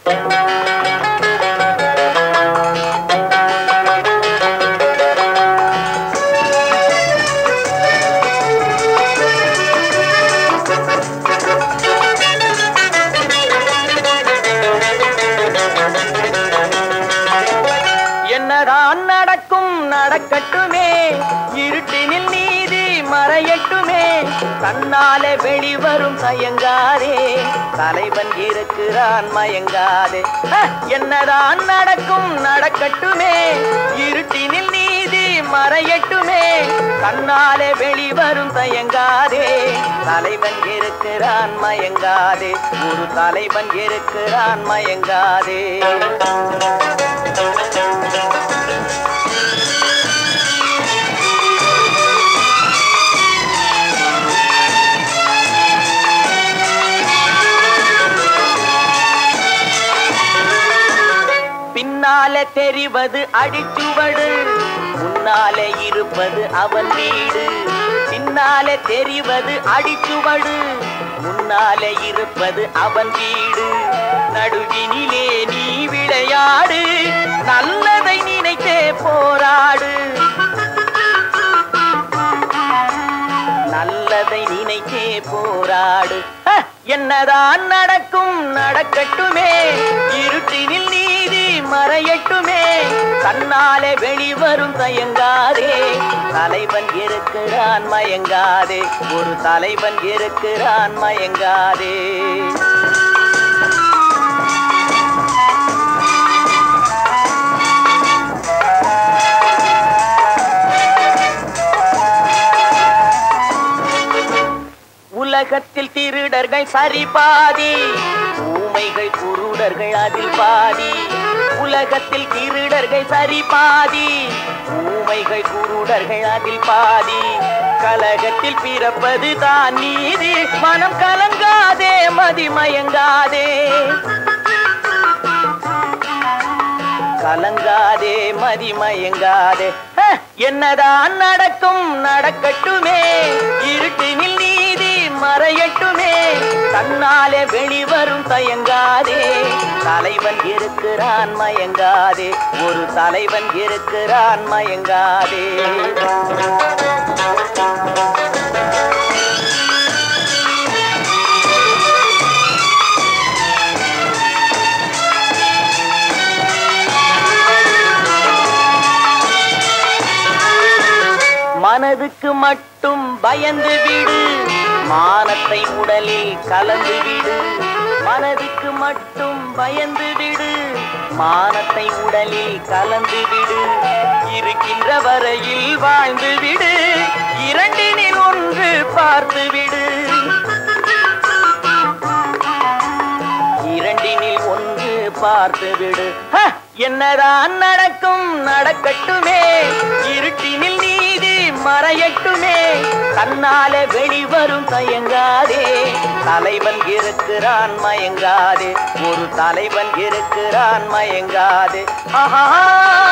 என்னதான் நடக்கும் நடக்கட்டுமே, இருட்டினில் நீதி மறையட்டுமே, தன்னாலே வெளிவரும் தயங்காதே, தலைவன் இருக்கிறான் மயங்காதே. என்னதான் நடக்கும் நடக்கட்டுமே, இருட்டினில் நீதி மறையட்டுமே, தன்னாலே வெளிவரும் தயங்காதே, தலைவன் இருக்கிறான் மயங்காதே, ஒரு தலைவன் இருக்கிறான் மயங்காதே. பின்னாலே தெரிவது அடிச்சுவடு, முன்னாலே இருப்பது அவன் வீடு. பின்னாலே தெரிவது அடிச்சுவடு, முன்னாலே இருப்பது அவன் வீடு. நடுவினிலே நீ விளையாடு, நல்லதை நினைத்தே போராடு, நல்லதை நினைத்தே போராடு. என்னதான் நடக்கும் நடக்கட்டுமே, இருட்டினில் நீதி மறையட்டுமே, தன்னாலே வெளிவரும் தயங்காதே, தலைவன் இருக்கிறான் மயங்காதே, ஒரு தலைவன் இருக்கிறான் மயங்காதே. உலகத்தில் திருடர்கள் சரி பாதி, ஊமைகள் குருடர்கள் அதில் பாதி. உலகத்தில் திருடர்கள் சரி பாதி, ஊமைகள் குருடர்கள் அதில் பாதி. கலகத்தில் பிறப்பது தான் நீதி, மனம் கலங்காதே மதிமயங்காதே, கலங்காதே மதிமயங்காதே. என்னதான் நடக்கும் நடக்கட்டுமே, இருட்டினில் நீதி மறையட்டுமே, தன்னாலே வெளிவரும் தயங்காதே, தலைவன் இருக்கிறான் மயங்காதே, ஒரு தலைவன் இருக்கிறான் மயங்காதே. மனதுக்கு மட்டும் பயந்து விடு, மானத்தை உடலில் கலந்து விடு. மனதுக்கு மட்டும் பயந்து விடு, மானத்தை உடலில் கலந்து விடு. இருக்கின்ற வரையில் வாழ்ந்து விடு, இரண்டினில் ஒன்று பார்த்து விடு, இரண்டினில் ஒன்று பார்த்து விடு. என்னதான் நடக்கும் நடக்கட்டுமே, இருட்டினில் நீதி மறையட்டுமே, தன்னாலே வெளிவரும் தயங்காதே, தலைவன் இருக்கிறான் மயங்காதே, ஒரு தலைவன் இருக்கிறான் மயங்காதே. ஆஹா.